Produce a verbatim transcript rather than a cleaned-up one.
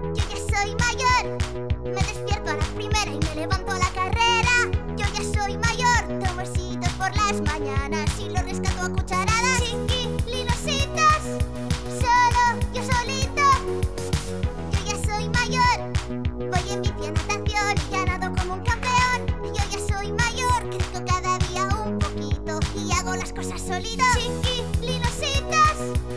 Yo ya soy mayor. Me despierto a la primera y me levanto a la carrera. Yo ya soy mayor. Tomo besitos por las mañanas y lo rescato a cucharadas. Chiquilinusitas, solo yo solito. Yo ya soy mayor. Voy en bici a natación y ya nado como un campeón. Yo ya soy mayor. Crezco cada día un poquito y hago las cosas solito. Chiquilinusitas,